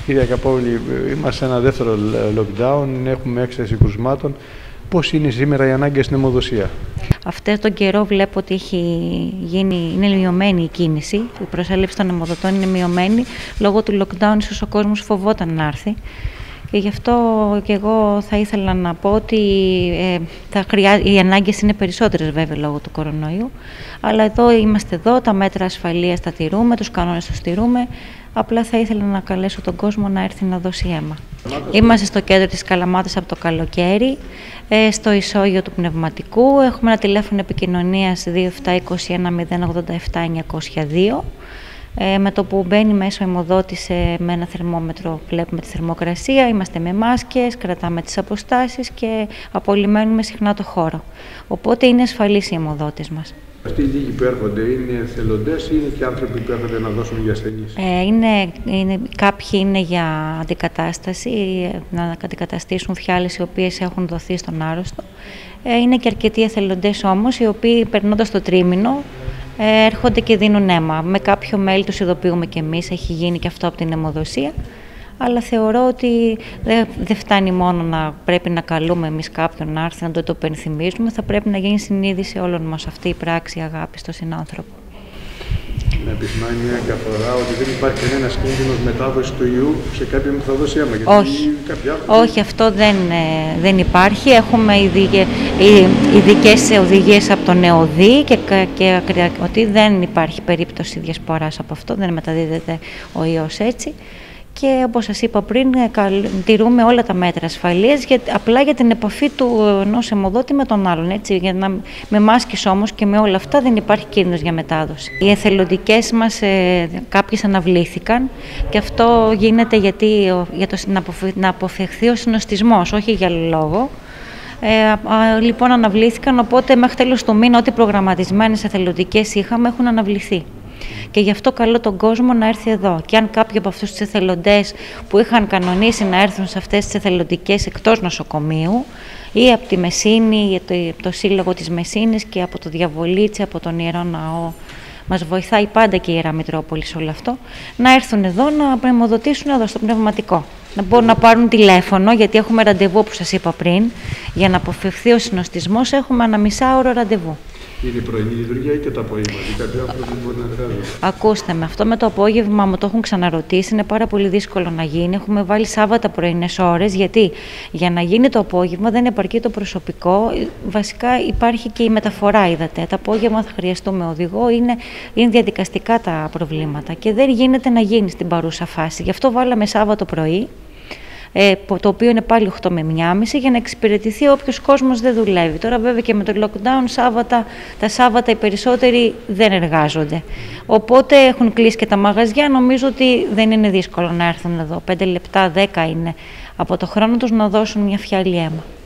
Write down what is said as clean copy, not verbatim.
Κυρία Καπόβλη, είμαστε σε ένα δεύτερο lockdown, έχουμε έκσταση κρουσμάτων. Πώς είναι σήμερα οι ανάγκες στην αιμοδοσία? Αυτό τον καιρό βλέπω ότι είναι μειωμένη η κίνηση. Η προσέλευση των αιμοδοτών είναι μειωμένη. Λόγω του lockdown ίσως ο κόσμος φοβόταν να έρθει. Και γι' αυτό και εγώ θα ήθελα να πω ότι οι ανάγκες είναι περισσότερες βέβαια λόγω του κορονοϊού. Αλλά είμαστε εδώ, τα μέτρα ασφαλείας τα τηρούμε, τους κανόνες τους τηρούμε. Απλά θα ήθελα να καλέσω τον κόσμο να έρθει να δώσει αίμα. Είμαστε στο κέντρο της Καλαμάτας από το καλοκαίρι, στο ισόγειο του πνευματικού. Έχουμε ένα τηλέφωνο επικοινωνίας 2721 087 902. Με το που μπαίνει μέσω αιμοδότης με ένα θερμόμετρο, βλέπουμε τη θερμοκρασία, είμαστε με μάσκες, κρατάμε τις αποστάσεις και απολυμμένουμε συχνά το χώρο. Οπότε είναι ασφαλείς οι αιμοδότες μας. Αυτοί οι λίγοι που έρχονται είναι εθελοντές ή είναι και άνθρωποι που έρχονται να δώσουν για ασθενείς? Κάποιοι είναι για αντικατάσταση, να αντικαταστήσουν φιάλες οι οποίες έχουν δοθεί στον άρρωστο. Είναι και αρκετοί εθελοντές όμως, οι οποίοι περνώντας το τρίμηνο έρχονται και δίνουν αίμα. Με κάποιο mail τους ειδοποιούμε και εμείς, έχει γίνει και αυτό από την αιμοδοσία. Αλλά θεωρώ ότι δεν φτάνει μόνο να πρέπει να καλούμε εμείς κάποιον να έρθει, να το υπενθυμίζουμε, θα πρέπει να γίνει συνείδηση όλων μας αυτή η πράξη αγάπης στον συνάνθρωπο. Να επισημάνει μια καθορά ότι δεν υπάρχει κανένας κίνδυνος μετάδοση του ιού σε κάποιον που θα δώσει αίμα? Όχι, αυτό δεν υπάρχει. Έχουμε ειδικές οδηγίες από τον ΕΟΔΗ και ότι δεν υπάρχει περίπτωση διασποράς από αυτό, δεν μεταδίδεται ο ιός έτσι. Και όπως σας είπα πριν, τηρούμε όλα τα μέτρα ασφαλείας, απλά για την επαφή του ενός αιμοδότη με τον άλλον. Έτσι, με μάσκες όμως και με όλα αυτά δεν υπάρχει κίνδυνος για μετάδοση. Οι εθελοντικές μας κάποιες αναβλήθηκαν και αυτό γίνεται να αποφευχθεί ο συνοστισμός, όχι για άλλο λόγο. Λοιπόν, αναβλήθηκαν, οπότε μέχρι τέλος του μήνα ό,τι προγραμματισμένες εθελοντικές είχαμε έχουν αναβληθεί. Και γι' αυτό καλώ τον κόσμο να έρθει εδώ. Και αν κάποιοι από αυτούς τους εθελοντές που είχαν κανονίσει να έρθουν σε αυτές τις εθελοντικές εκτός νοσοκομείου ή από τη Μεσσήνη, το Σύλλογο της Μεσσήνης και από το Διαβολίτσι, από τον Ιερό Ναό, μας βοηθάει πάντα και η Ιερά Μητρόπολη σε όλο αυτό, να έρθουν εδώ να αιμοδοτήσουν εδώ στο πνευματικό. Να μπορούν να πάρουν τηλέφωνο, γιατί έχουμε ραντεβού όπως σας είπα πριν, για να αποφευχθεί ο συνοστισμός έχουμε ένα μισάωρο ραντεβού. Είναι πρωινή λειτουργία ή και το απόγευμα? Κάποιοι άνθρωποι μπορεί να χρειάζονται. Ακούστε με, αυτό με το απόγευμα μου το έχουν ξαναρωτήσει, είναι πάρα πολύ δύσκολο να γίνει. Έχουμε βάλει Σάββατα πρωινές ώρες, γιατί για να γίνει το απόγευμα δεν επαρκεί το προσωπικό. Βασικά υπάρχει και η μεταφορά, είδατε. Το απόγευμα θα χρειαστούμε οδηγό, είναι διαδικαστικά τα προβλήματα και δεν γίνεται να γίνει στην παρούσα φάση. Γι' αυτό βάλαμε Σάββατο πρωί, το οποίο είναι πάλι 8 με 1,5 για να εξυπηρετηθεί όποιος κόσμος δεν δουλεύει. Τώρα βέβαια και με το lockdown τα Σάββατα οι περισσότεροι δεν εργάζονται. Οπότε έχουν κλείσει και τα μαγαζιά, νομίζω ότι δεν είναι δύσκολο να έρθουν εδώ. 5 λεπτά, 10 είναι από το χρόνο τους να δώσουν μια φιάλη αίμα.